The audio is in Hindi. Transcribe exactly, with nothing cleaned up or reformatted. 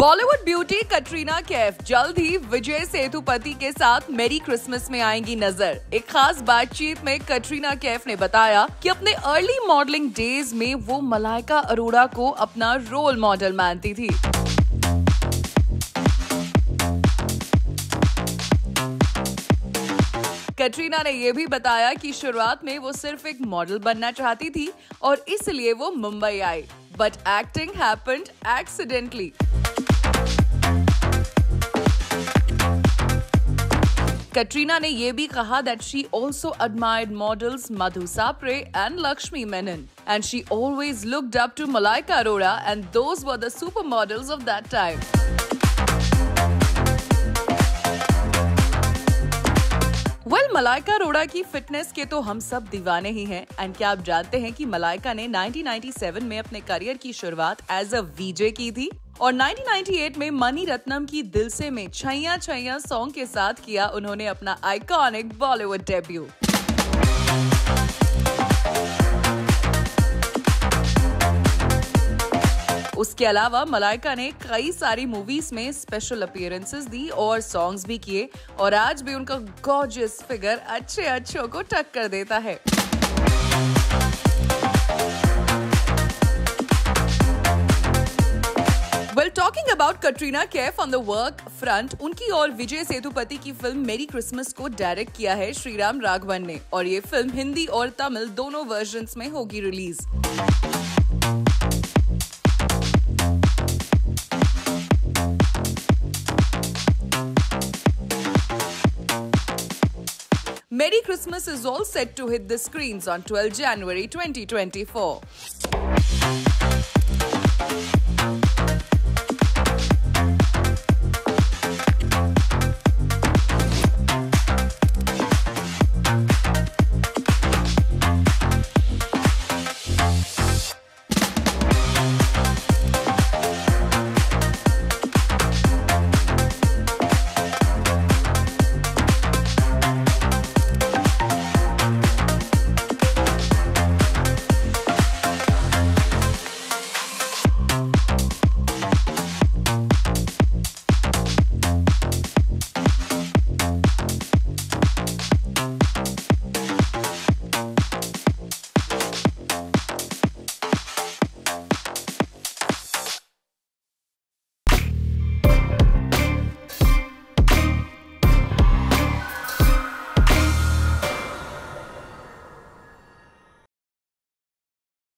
बॉलीवुड ब्यूटी कटरीना कैफ जल्द ही विजय सेतुपति के साथ मेरी क्रिसमस में आएंगी नजर। एक खास बातचीत में कटरीना कैफ ने बताया कि अपने अर्ली मॉडलिंग डेज में वो मलाइका अरोड़ा को अपना रोल मॉडल मानती थी। कटरीना ने यह भी बताया कि शुरुआत में वो सिर्फ एक मॉडल बनना चाहती थी और इसलिए वो मुंबई आई, but acting happened accidentally. Katrina ने यह भी कहा that she also admired models Madhu Sapre and Lakshmi Menon, and she always looked up to Malaika Arora, and those were the supermodels of that time. Well Malaika Arora की फिटनेस के तो हम सब दीवाने ही हैं। एंड क्या आप जानते हैं कि मलाइका ने नाइनटीन नाइंटी सेवन में अपने करियर की शुरुआत एज अ वीजे की थी और नाइनटीन नाइंटी एट में मनी रत्नम की दिल से में छैया छैया सॉन्ग के साथ किया उन्होंने अपना आइकॉनिक बॉलीवुड डेब्यू। उसके अलावा मलाइका ने कई सारी मूवीज में स्पेशल अपीयरेंसेस दी और सॉन्ग्स भी किए और आज भी उनका गॉर्जियस फिगर अच्छे अच्छों को टक्कर देता है। Well, talking about Katrina Kaif on the work front, उनकी और विजय सेतुपति की फिल्म मेरी क्रिसमस को डायरेक्ट किया है श्रीराम राघवन ने और ये फिल्म हिंदी और तमिल दोनों वर्जन्स में होगी release. Merry Christmas is all set to hit the screens on twelfth January twenty twenty-four.